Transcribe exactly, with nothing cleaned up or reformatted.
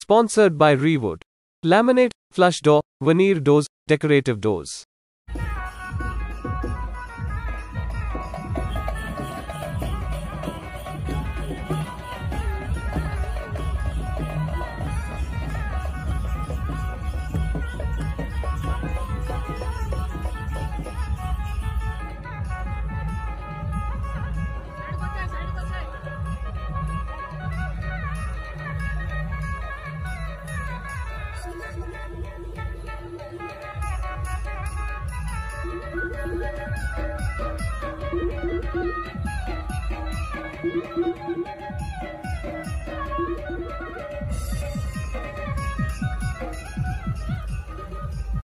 Sponsored by Rewood. Laminate, flush door, veneer doors, decorative doors.